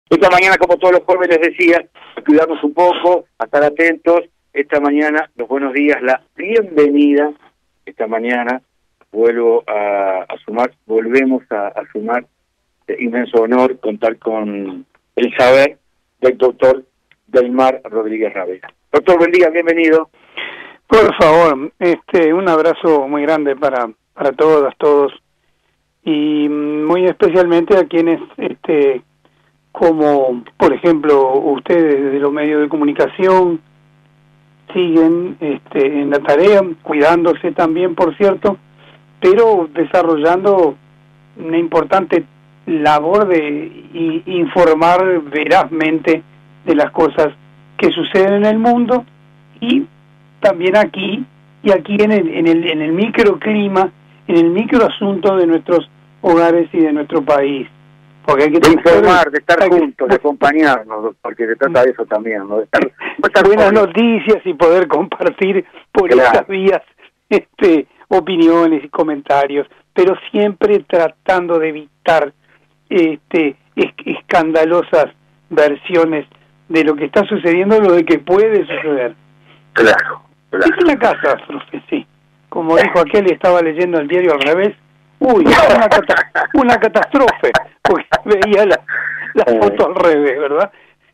Esta mañana, como todos los jueves, les decía, a cuidarnos un poco, a estar atentos. Esta mañana, los buenos días, la bienvenida. Esta mañana volvemos a sumar inmenso honor contar con el saber del doctor Delmar Rodríguez Ravera. Doctor, buen día, bienvenido. Por favor, un abrazo muy grande para todas, todos, y muy especialmente a quienes, como por ejemplo ustedes de los medios de comunicación, siguen en la tarea, cuidándose también, por cierto, pero desarrollando una importante labor de informar verazmente de las cosas que suceden en el mundo y también aquí en el microclima, en el microasunto de nuestros hogares y de nuestro país. Porque hay que de informar, de estar juntos, de acompañarnos, porque se trata de eso también, ¿no? De estar buenas noticias y poder compartir por esas vías opiniones y comentarios, pero siempre tratando de evitar escandalosas versiones de lo que está sucediendo, lo de que puede suceder. Claro. Es una catástrofe, sí. Como dijo aquel, estaba leyendo el diario al revés. Uy, una catástrofe, porque veía la foto al revés, ¿verdad?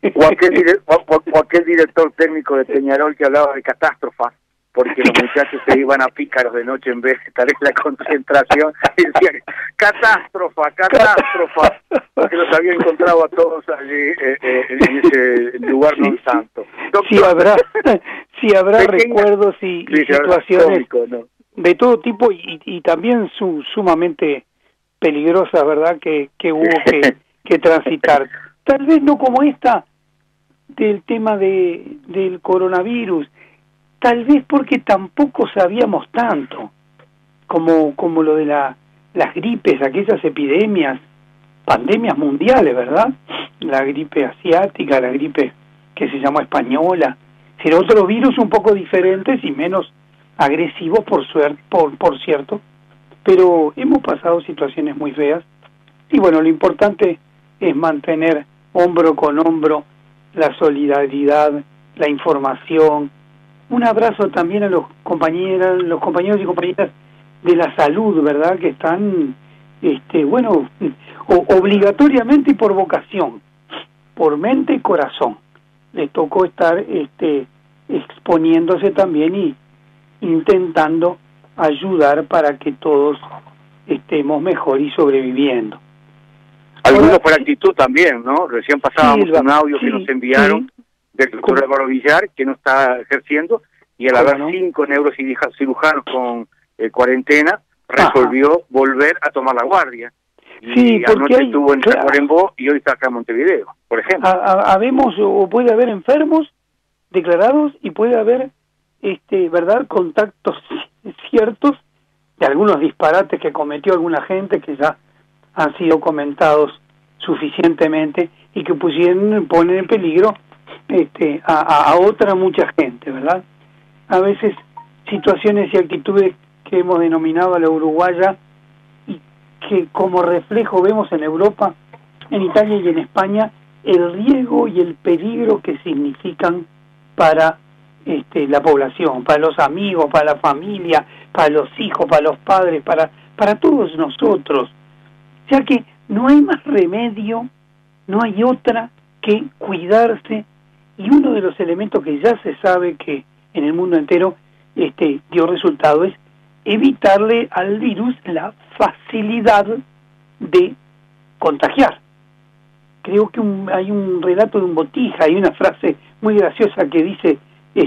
O aquel director técnico de Peñarol que hablaba de catástrofas, porque los muchachos se iban a Pícaros de noche en vez de estar en la concentración, y decían, catástrofa, porque los había encontrado a todos allí en ese lugar no santo. Doctor, si habrá recuerdos y situaciones cómico, ¿no? De todo tipo y también sumamente peligrosas, ¿verdad?, que hubo que transitar. Tal vez no como esta del tema del coronavirus, tal vez porque tampoco sabíamos tanto como lo de las gripes, aquellas epidemias, pandemias mundiales, ¿verdad? La gripe asiática, la gripe que se llamó española, pero otros virus un poco diferentes y menos agresivos, por cierto, pero hemos pasado situaciones muy feas y bueno, lo importante es mantener hombro con hombro la solidaridad, la información. Un abrazo también a los compañeros y compañeras de la salud, ¿verdad?, que están, obligatoriamente y por vocación, por mente y corazón, les tocó estar exponiéndose también y intentando ayudar para que todos estemos mejor y sobreviviendo. Algunos por actitud también, ¿no? Recién pasábamos un audio que nos enviaron del doctor Álvaro Villar, que no está ejerciendo, y al haber 5 neurocirujanos con cuarentena, resolvió volver a tomar la guardia. Y anoche estuvo en Tacuarembó y hoy está acá en Montevideo, por ejemplo. Habemos o puede haber enfermos declarados y puede haber ¿verdad?, contactos ciertos de algunos disparates que cometió alguna gente que ya han sido comentados suficientemente y que ponen en peligro a otra mucha gente, ¿verdad? A veces situaciones y actitudes que hemos denominado a la uruguaya y que como reflejo vemos en Europa, en Italia y en España, el riesgo y el peligro que significan para la población, para los amigos, para la familia, para los hijos, para los padres, para todos nosotros, ya que no hay más remedio, no hay otra que cuidarse, y uno de los elementos que ya se sabe que en el mundo entero dio resultado es evitarle al virus la facilidad de contagiar. Creo que hay un relato de un Botija, hay una frase muy graciosa que dice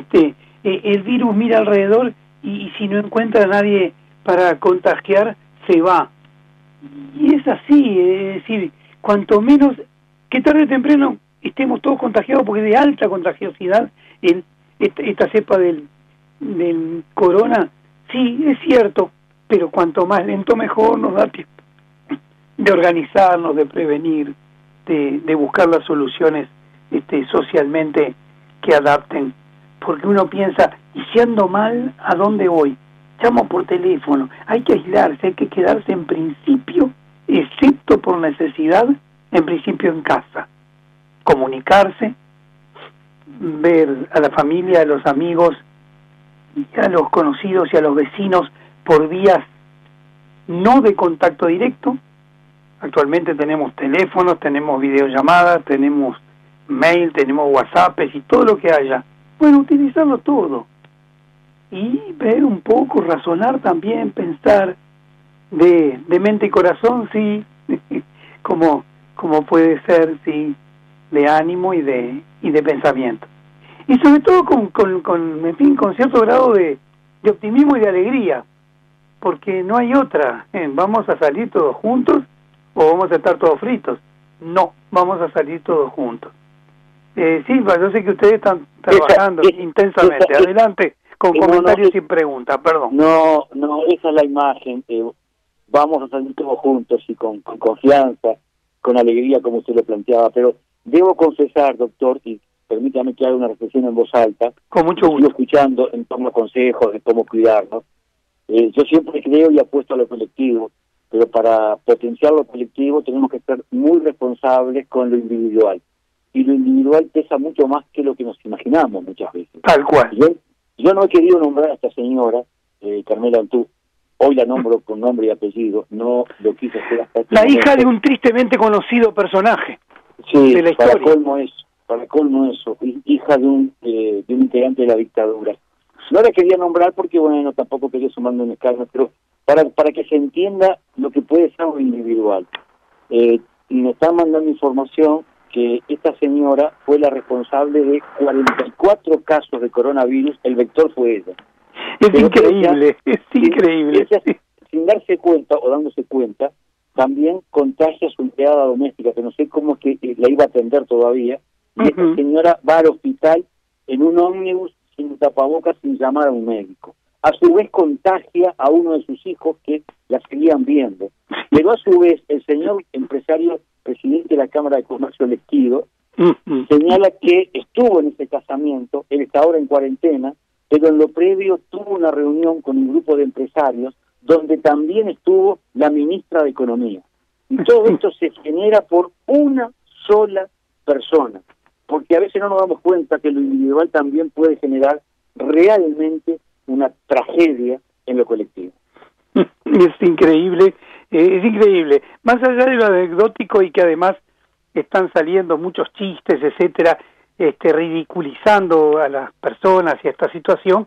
el virus mira alrededor y si no encuentra a nadie para contagiar, se va. Y es así, es decir, cuanto menos, que tarde o temprano estemos todos contagiados, porque de alta contagiosidad esta cepa del corona, sí, es cierto, pero cuanto más lento mejor, nos da tiempo de organizarnos, de prevenir, de buscar las soluciones socialmente que adapten. Porque uno piensa, y si ando mal, ¿a dónde voy? Llamo por teléfono. Hay que aislarse, hay que quedarse en principio, excepto por necesidad, en principio en casa. comunicarse, ver a la familia, a los amigos, y a los conocidos y a los vecinos por vías no de contacto directo. Actualmente tenemos teléfonos, tenemos videollamadas, tenemos mail, tenemos WhatsApp y todo lo que haya. Bueno, utilizarlo todo. Y ver un poco, razonar también, pensar de mente y corazón, sí, como puede ser, sí, de ánimo y de pensamiento. Y sobre todo en fin, con cierto grado de optimismo y de alegría, porque no hay otra. ¿Vamos a salir todos juntos o vamos a estar todos fritos? No, vamos a salir todos juntos. Silva, yo sé que ustedes están trabajando intensamente. Adelante, con comentarios y preguntas, perdón. No, esa es la imagen. Vamos a salir todos juntos y con confianza, con alegría, como usted lo planteaba. Pero debo confesar, doctor, y permítame que haga una reflexión en voz alta. Con mucho gusto. Estoy escuchando en torno a consejos de cómo cuidarnos. Yo siempre creo y apuesto a lo colectivo, pero para potenciar lo colectivo tenemos que ser muy responsables con lo individual. Y lo individual pesa mucho más que lo que nos imaginamos muchas veces. Tal cual. Yo no he querido nombrar a esta señora, Carmela Antú, hoy la nombro con nombre y apellido, no lo quise hacer hasta este momento. Hija de un tristemente conocido personaje, sí, de la historia. Para colmo eso, hija de un integrante de la dictadura. No la quería nombrar porque, bueno, tampoco quería sumarme un escándalo, pero para que se entienda lo que puede ser lo individual. Me están mandando información que esta señora fue la responsable de 44 casos de coronavirus, el vector fue ella. Es increíble. Ella, sin darse cuenta o dándose cuenta, también contagia a su empleada doméstica, que no sé cómo es que la iba a atender todavía, y esta señora va al hospital en un ómnibus sin tapabocas, sin llamar a un médico. A su vez contagia a uno de sus hijos que la seguían viendo. Pero a su vez el señor empresario, presidente de la Cámara de Comercio Lesquido, señala que estuvo en ese casamiento, él está ahora en cuarentena, pero en lo previo tuvo una reunión con un grupo de empresarios donde también estuvo la ministra de Economía. Y todo esto se genera por una sola persona, porque a veces no nos damos cuenta que lo individual también puede generar realmente una tragedia en lo colectivo. Es increíble, es increíble. Más allá de lo anecdótico y que además están saliendo muchos chistes, etcétera, ridiculizando a las personas y a esta situación,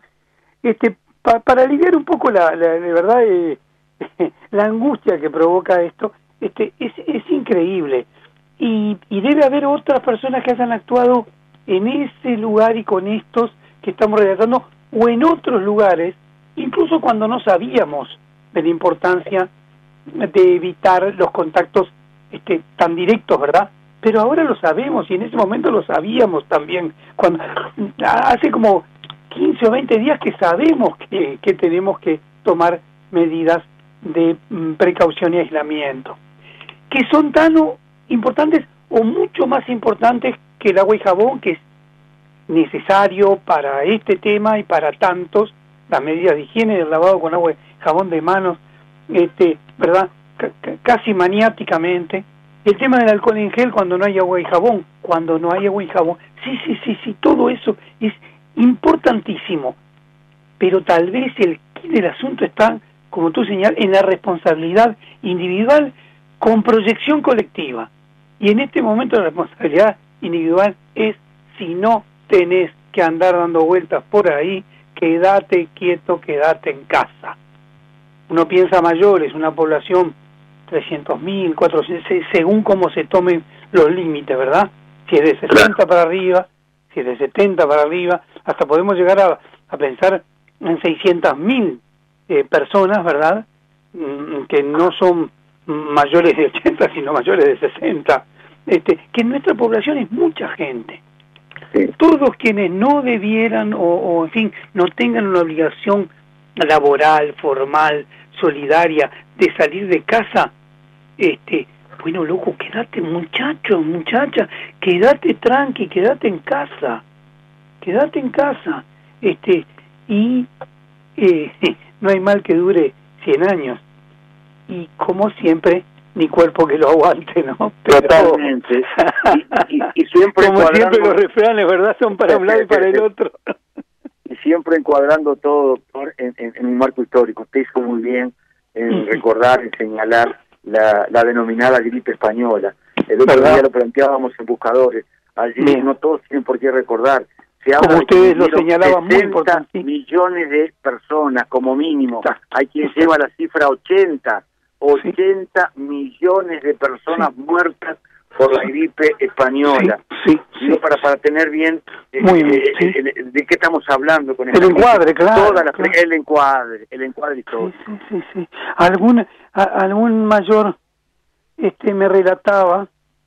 para aliviar un poco de verdad la angustia que provoca esto, es increíble. Y debe haber otras personas que hayan actuado en ese lugar y con estos que estamos relatando, o en otros lugares, incluso cuando no sabíamos de la importancia de evitar los contactos tan directos, ¿verdad? Pero ahora lo sabemos y en ese momento lo sabíamos también. Cuando hace como 15 o 20 días que sabemos que tenemos que tomar medidas de precaución y aislamiento, que son tan importantes o mucho más importantes que el agua y jabón, que es necesario para este tema y para tantos, las medidas de higiene, el lavado con agua y jabón de manos, ¿verdad? Casi maniáticamente. El tema del alcohol en gel cuando no hay agua y jabón, sí, todo eso es importantísimo, pero tal vez el quid del asunto está, como tú señalas, en la responsabilidad individual con proyección colectiva. Y en este momento la responsabilidad individual es, si no tenés que andar dando vueltas por ahí, quédate quieto, quédate en casa. Uno piensa mayores, una población 300.000, 400.000, según cómo se tomen los límites, ¿verdad? Si es de 60 para arriba, si es de 70 para arriba, hasta podemos llegar a pensar en 600.000 personas, ¿verdad? Que no son mayores de 80, sino mayores de 60. Que en nuestra población es mucha gente. Sí. Todos quienes no debieran o en fin, no tengan una obligación laboral, formal, solidaria de salir de casa, bueno, loco, quédate, muchacho, muchacha, quédate tranqui, quédate en casa, y no hay mal que dure 100 años. Y como siempre, ni cuerpo que lo aguante, ¿no? Pero, totalmente. Y siempre como siempre los refranes, ¿verdad? Son para un lado y para el otro. Y siempre encuadrando todo, doctor, en un marco histórico. Usted hizo muy bien en recordar, en señalar la denominada gripe española. El otro día lo planteábamos en Buscadores. Allí no todos tienen por qué recordar. Se habla como ustedes lo señalaban, muy importante. Millones de personas, como mínimo. Hay quien lleva la cifra 80. 80 millones de personas muertas por la gripe española. Para tener bien, de qué estamos hablando con el encuadre, claro. El encuadre y todo. Sí. Algún mayor me relataba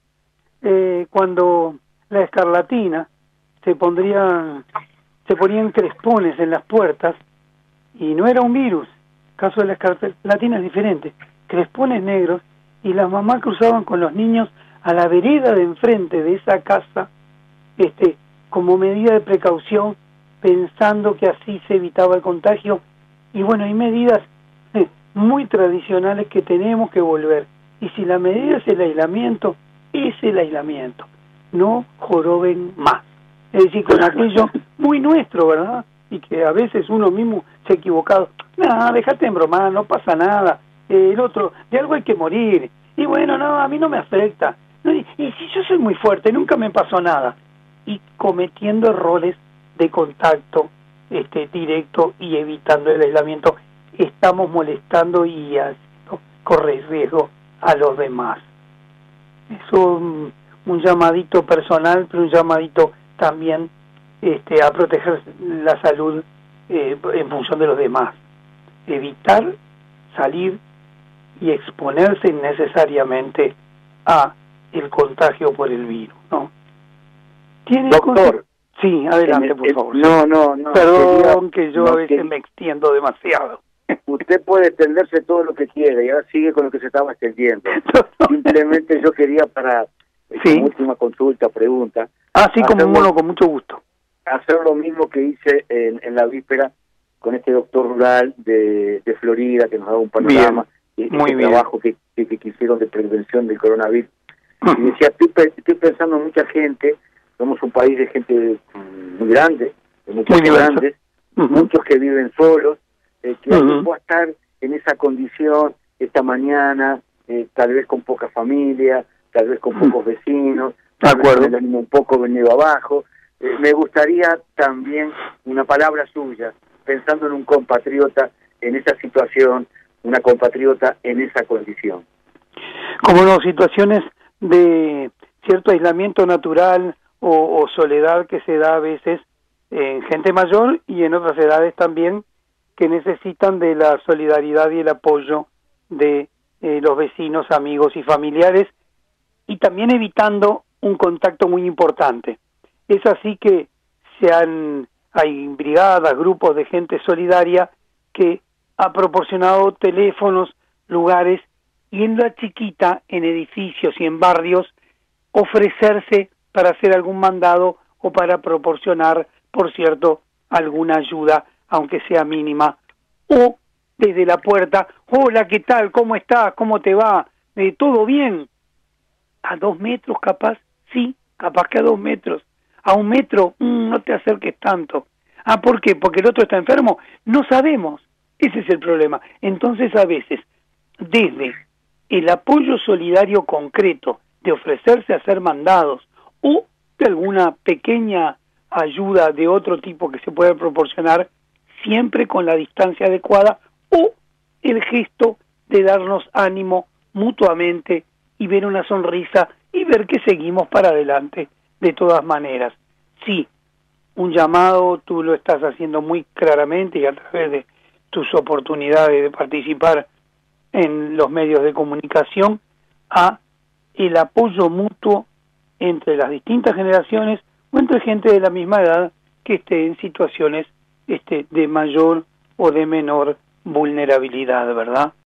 cuando la escarlatina se ponían crespones en las puertas y no era un virus. El caso de la escarlatina es diferente. Crespones negros, y las mamás cruzaban con los niños a la vereda de enfrente de esa casa, como medida de precaución, pensando que así se evitaba el contagio. Y bueno, hay medidas muy tradicionales que tenemos que volver. Y si la medida es el aislamiento, es el aislamiento. No joroben más. Es decir, con aquello muy nuestro, ¿verdad? Y que a veces uno mismo se ha equivocado. No, déjate en broma, no pasa nada. El otro, de algo hay que morir. Y bueno, no, a mí no me afecta. Y si yo soy muy fuerte, nunca me pasó nada. Y cometiendo errores de contacto directo y evitando el aislamiento, estamos molestando y haciendo correr riesgo a los demás. Eso un llamadito personal, pero un llamadito también a proteger la salud en función de los demás. Evitar salir y exponerse innecesariamente a el contagio por el virus, ¿no? Doctor. Sí, adelante, por favor. No. Perdón, que yo a veces me extiendo demasiado. Usted puede extenderse todo lo que quiera y ahora sigue con lo que se estaba extendiendo. Simplemente yo quería para última consulta, pregunta. Sí, con mucho gusto. Hacer lo mismo que hice en la víspera con este doctor rural de Florida que nos daba un panorama. Muy bien. Trabajo que hicieron de prevención del coronavirus. Y decía, estoy pensando en mucha gente, somos un país de gente muy grande, de muchos grandes, muchos que viven solos, que alguien pueda estar en esa condición esta mañana, tal vez con poca familia, tal vez con pocos vecinos, tal vez con el ánimo un poco venido abajo. Me gustaría también una palabra suya, pensando en un compatriota en esa situación, una compatriota en esa condición. Como no, situaciones de cierto aislamiento natural o soledad que se da a veces en gente mayor y en otras edades también, que necesitan de la solidaridad y el apoyo de los vecinos, amigos y familiares, y también evitando un contacto muy importante. Es así que hay brigadas, grupos de gente solidaria que ha proporcionado teléfonos, lugares, y en la chiquita, en edificios y en barrios, ofrecerse para hacer algún mandado o para proporcionar, por cierto, alguna ayuda, aunque sea mínima, o desde la puerta, hola, ¿qué tal? ¿Cómo estás? ¿Cómo te va? ¿Todo bien? ¿A 2 metros capaz? Sí, capaz que a 2 metros. ¿A 1 metro? No te acerques tanto. ¿Por qué? ¿Porque el otro está enfermo? No sabemos. Ese es el problema. Entonces, a veces, desde el apoyo solidario concreto de ofrecerse a ser mandados o de alguna pequeña ayuda de otro tipo que se pueda proporcionar, siempre con la distancia adecuada, o el gesto de darnos ánimo mutuamente y ver una sonrisa y ver que seguimos para adelante de todas maneras. Sí, un llamado, tú lo estás haciendo muy claramente y a través de tus oportunidades de participar en los medios de comunicación, a el apoyo mutuo entre las distintas generaciones o entre gente de la misma edad que esté en situaciones de mayor o de menor vulnerabilidad, ¿verdad?